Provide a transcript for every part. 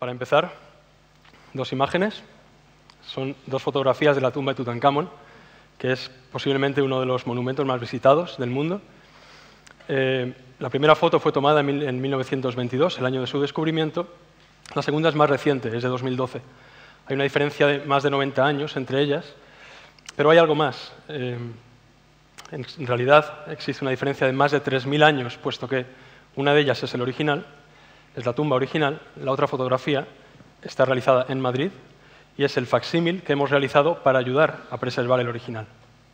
Para empezar, dos imágenes. Son dos fotografías de la tumba de Tutankamón, que es posiblemente uno de los monumentos más visitados del mundo. La primera foto fue tomada en 1922, el año de su descubrimiento. La segunda es más reciente, es de 2012. Hay una diferencia de más de 90 años entre ellas, pero hay algo más. En realidad existe una diferencia de más de 3.000 años, puesto que una de ellas es el original, es la tumba original. La otra fotografía está realizada en Madrid y es el facsímil que hemos realizado para ayudar a preservar el original.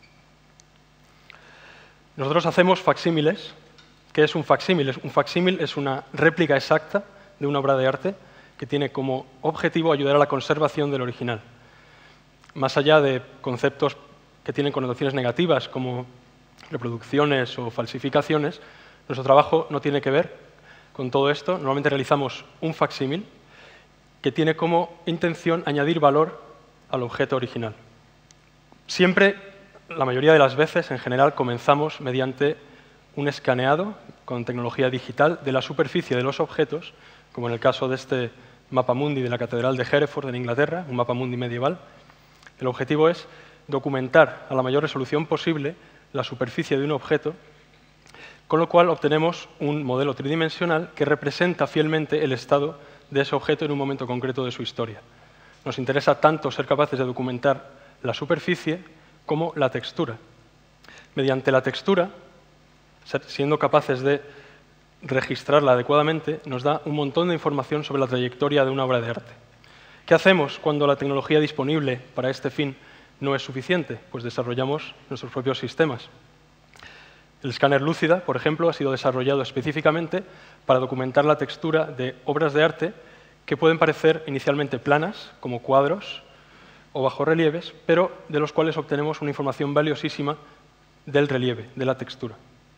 Nosotros hacemos facsímiles. ¿Qué es un facsímil? Un facsímil es una réplica exacta de una obra de arte que tiene como objetivo ayudar a la conservación del original. Más allá de conceptos que tienen connotaciones negativas como reproducciones o falsificaciones, nuestro trabajo no tiene que ver con todo esto. Normalmente realizamos un facsímil que tiene como intención añadir valor al objeto original. Siempre, la mayoría de las veces, en general, comenzamos mediante un escaneado con tecnología digital de la superficie de los objetos, como en el caso de este mapamundi de la Catedral de Hereford en Inglaterra, un mapamundi medieval. El objetivo es documentar a la mayor resolución posible la superficie de un objeto, con lo cual obtenemos un modelo tridimensional que representa fielmente el estado de ese objeto en un momento concreto de su historia. Nos interesa tanto ser capaces de documentar la superficie como la textura. Mediante la textura, siendo capaces de registrarla adecuadamente, nos da un montón de información sobre la trayectoria de una obra de arte. ¿Qué hacemos cuando la tecnología disponible para este fin no es suficiente? Pues desarrollamos nuestros propios sistemas. El escáner Lúcida, por ejemplo, ha sido desarrollado específicamente para documentar la textura de obras de arte que pueden parecer inicialmente planas, como cuadros o bajorrelieves, pero de los cuales obtenemos una información valiosísima del relieve, de la textura.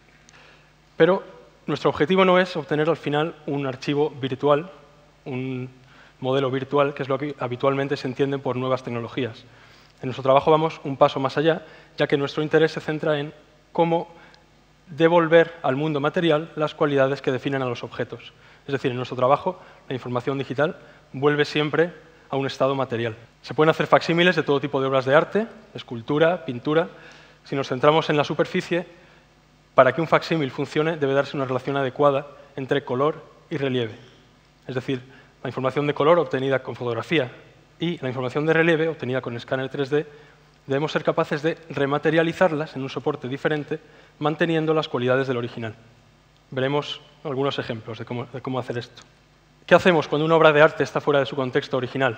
Pero nuestro objetivo no es obtener al final un archivo virtual, un modelo virtual, que es lo que habitualmente se entiende por nuevas tecnologías. En nuestro trabajo vamos un paso más allá, ya que nuestro interés se centra en cómo devolver al mundo material las cualidades que definen a los objetos. Es decir, en nuestro trabajo, la información digital vuelve siempre a un estado material. Se pueden hacer facsímiles de todo tipo de obras de arte, escultura, pintura. Si nos centramos en la superficie, para que un facsímil funcione debe darse una relación adecuada entre color y relieve. Es decir, la información de color obtenida con fotografía y la información de relieve obtenida con escáner 3D, debemos ser capaces de rematerializarlas en un soporte diferente, manteniendo las cualidades del original. Veremos algunos ejemplos de cómo hacer esto. ¿Qué hacemos cuando una obra de arte está fuera de su contexto original?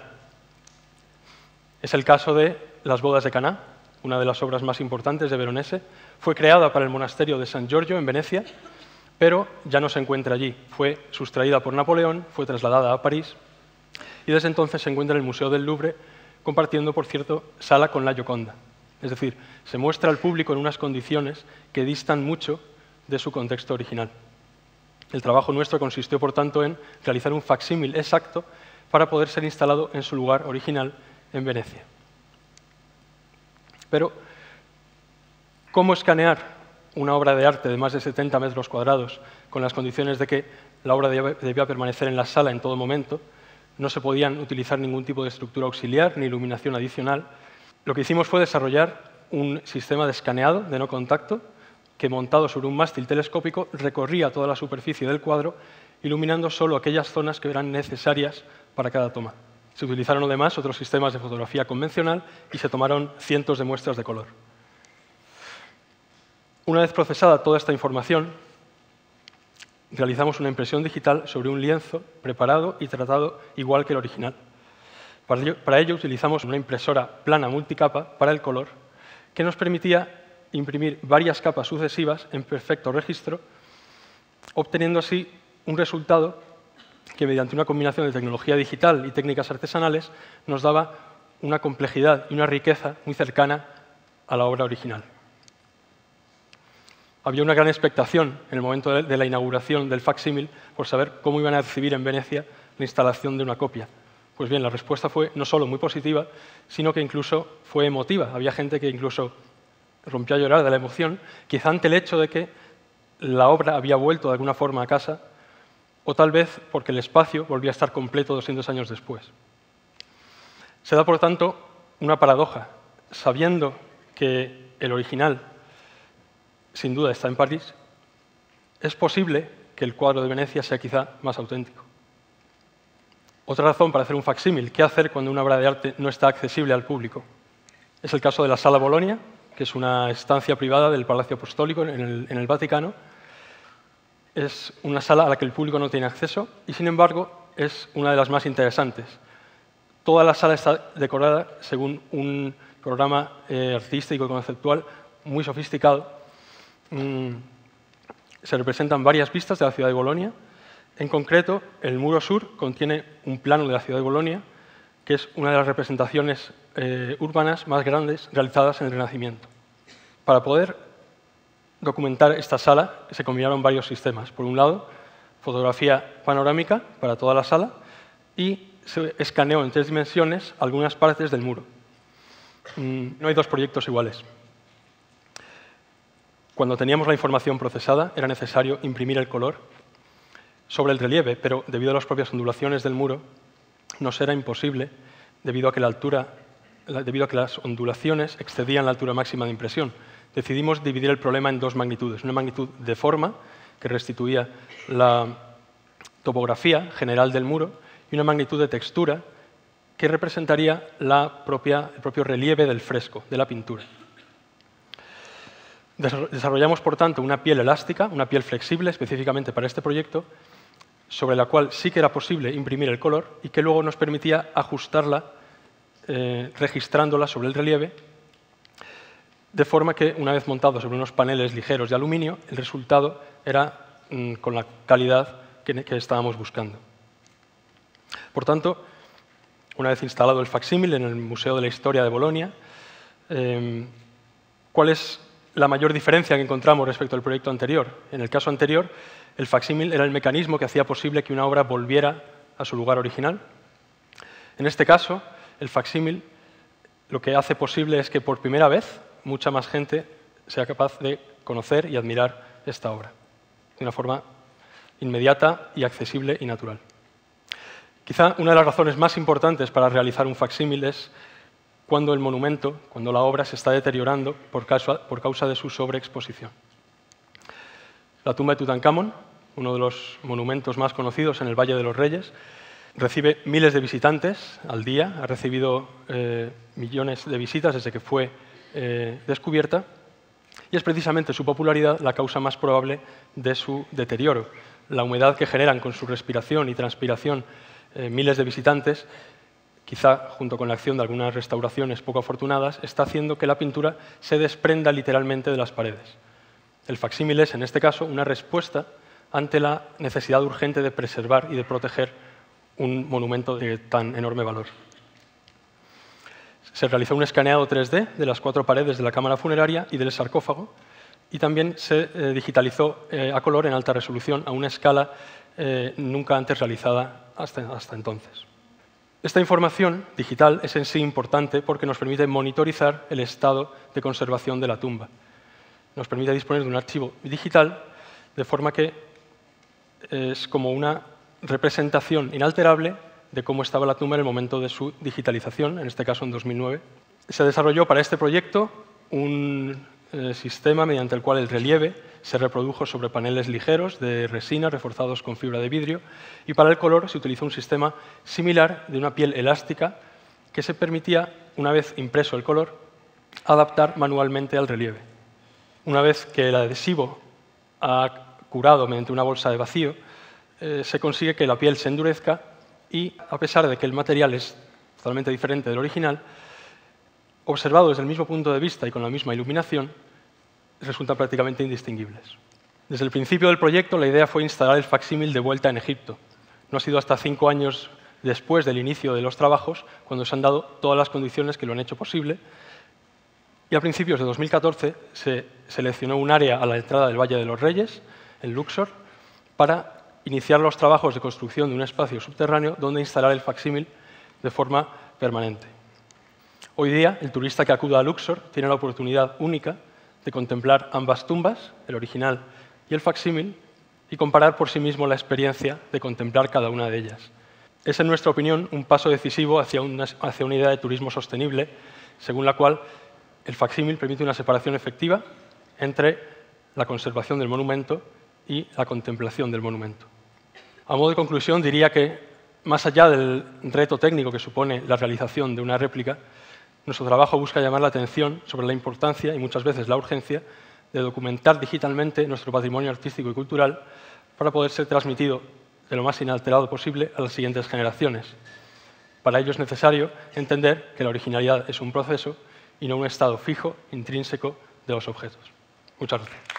Es el caso de Las bodas de Caná, una de las obras más importantes de Veronese. Fue creada para el monasterio de San Giorgio en Venecia, pero ya no se encuentra allí. Fue sustraída por Napoleón, fue trasladada a París y desde entonces se encuentra en el Museo del Louvre, compartiendo, por cierto, sala con la Gioconda. Es decir, se muestra al público en unas condiciones que distan mucho de su contexto original. El trabajo nuestro consistió, por tanto, en realizar un facsímil exacto para poder ser instalado en su lugar original en Venecia. Pero, ¿cómo escanear una obra de arte de más de 70 metros cuadrados con las condiciones de que la obra debía permanecer en la sala en todo momento? No se podían utilizar ningún tipo de estructura auxiliar ni iluminación adicional. Lo que hicimos fue desarrollar un sistema de escaneado de no contacto que, montado sobre un mástil telescópico, recorría toda la superficie del cuadro, iluminando solo aquellas zonas que eran necesarias para cada toma. Se utilizaron además otros sistemas de fotografía convencional y se tomaron cientos de muestras de color. Una vez procesada toda esta información, realizamos una impresión digital sobre un lienzo preparado y tratado igual que el original. Para ello utilizamos una impresora plana multicapa para el color que nos permitía imprimir varias capas sucesivas en perfecto registro, obteniendo así un resultado que, mediante una combinación de tecnología digital y técnicas artesanales, nos daba una complejidad y una riqueza muy cercana a la obra original. Había una gran expectación en el momento de la inauguración del facsímil por saber cómo iban a recibir en Venecia la instalación de una copia. Pues bien, la respuesta fue no solo muy positiva, sino que incluso fue emotiva. Había gente que incluso rompió a llorar de la emoción, quizá ante el hecho de que la obra había vuelto de alguna forma a casa o tal vez porque el espacio volvía a estar completo 200 años después. Se da, por tanto, una paradoja. Sabiendo que el original, sin duda, está en París, es posible que el cuadro de Venecia sea quizá más auténtico. Otra razón para hacer un facsímil, ¿qué hacer cuando una obra de arte no está accesible al público? Es el caso de la Sala Bolonia, que es una estancia privada del Palacio Apostólico en el Vaticano. Es una sala a la que el público no tiene acceso y, sin embargo, es una de las más interesantes. Toda la sala está decorada según un programa artístico y conceptual muy sofisticado. Se representan varias vistas de la ciudad de Bolonia. En concreto, el muro sur contiene un plano de la ciudad de Bolonia, que es una de las representaciones urbanas más grandes realizadas en el Renacimiento. Para poder documentar esta sala se combinaron varios sistemas. Por un lado, fotografía panorámica para toda la sala y se escaneó en 3 dimensiones algunas partes del muro. No hay 2 proyectos iguales. Cuando teníamos la información procesada, era necesario imprimir el color sobre el relieve, pero debido a las propias ondulaciones del muro, nos era imposible debido a que las ondulaciones excedían la altura máxima de impresión. Decidimos dividir el problema en 2 magnitudes. Una magnitud de forma, que restituía la topografía general del muro, y una magnitud de textura, que representaría el propio relieve del fresco, de la pintura. Desarrollamos, por tanto, una piel elástica, una piel flexible específicamente para este proyecto, sobre la cual sí que era posible imprimir el color y que luego nos permitía ajustarla registrándola sobre el relieve, de forma que, una vez montado sobre unos paneles ligeros de aluminio, el resultado era con la calidad que estábamos buscando. Por tanto, una vez instalado el facsímil en el Museo de la Historia de Bolonia, ¿cuál es la mayor diferencia que encontramos respecto al proyecto anterior? En el caso anterior, el facsímil era el mecanismo que hacía posible que una obra volviera a su lugar original. En este caso, el facsímil lo que hace posible es que por primera vez mucha más gente sea capaz de conocer y admirar esta obra de una forma inmediata y accesible y natural. Quizá una de las razones más importantes para realizar un facsímil es cuando el monumento, cuando la obra se está deteriorando por causa de su sobreexposición. La tumba de Tutankamón, uno de los monumentos más conocidos en el Valle de los Reyes, recibe miles de visitantes al día, ha recibido millones de visitas desde que fue descubierta, y es precisamente su popularidad la causa más probable de su deterioro. La humedad que generan con su respiración y transpiración miles de visitantes, quizá junto con la acción de algunas restauraciones poco afortunadas, está haciendo que la pintura se desprenda literalmente de las paredes. El facsímil es, en este caso, una respuesta ante la necesidad urgente de preservar y de proteger un monumento de tan enorme valor. Se realizó un escaneado 3D de las 4 paredes de la cámara funeraria y del sarcófago, y también se digitalizó a color en alta resolución a una escala nunca antes realizada hasta entonces. Esta información digital es en sí importante porque nos permite monitorizar el estado de conservación de la tumba. Nos permite disponer de un archivo digital de forma que es como una representación inalterable de cómo estaba la tumba en el momento de su digitalización, en este caso en 2009. Se desarrolló para este proyecto un sistema mediante el cual el relieve se reprodujo sobre paneles ligeros de resina reforzados con fibra de vidrio, y para el color se utilizó un sistema similar de una piel elástica que se permitía, una vez impreso el color, adaptar manualmente al relieve. Una vez que el adhesivo ha curado mediante una bolsa de vacío, se consigue que la piel se endurezca y, a pesar de que el material es totalmente diferente del original, observado desde el mismo punto de vista y con la misma iluminación, resultan prácticamente indistinguibles. Desde el principio del proyecto, la idea fue instalar el facsímil de vuelta en Egipto. No ha sido hasta 5 años después del inicio de los trabajos cuando se han dado todas las condiciones que lo han hecho posible, y a principios de 2014 se seleccionó un área a la entrada del Valle de los Reyes, en Luxor, para iniciar los trabajos de construcción de un espacio subterráneo donde instalar el facsímil de forma permanente. Hoy día, el turista que acuda a Luxor tiene la oportunidad única de contemplar ambas tumbas, el original y el facsímil, y comparar por sí mismo la experiencia de contemplar cada una de ellas. Es, en nuestra opinión, un paso decisivo hacia una idea de turismo sostenible, según la cual el facsímil permite una separación efectiva entre la conservación del monumento y la contemplación del monumento. A modo de conclusión, diría que, más allá del reto técnico que supone la realización de una réplica, nuestro trabajo busca llamar la atención sobre la importancia y muchas veces la urgencia de documentar digitalmente nuestro patrimonio artístico y cultural para poder ser transmitido de lo más inalterado posible a las siguientes generaciones. Para ello es necesario entender que la originalidad es un proceso y no un estado fijo, intrínseco de los objetos. Muchas gracias.